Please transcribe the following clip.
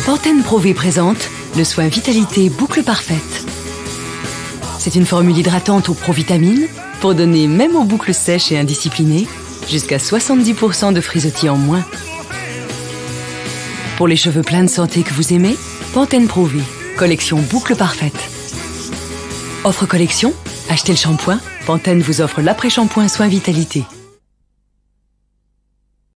Pantene Pro V présente le soin Vitalité Boucle Parfaite. C'est une formule hydratante aux provitamines pour donner, même aux boucles sèches et indisciplinées, jusqu'à 70% de frisottis en moins. Pour les cheveux pleins de santé que vous aimez, Pantene Pro V, collection Boucle Parfaite. Offre collection, achetez le shampoing, Pantene vous offre l'après-shampoing soin Vitalité.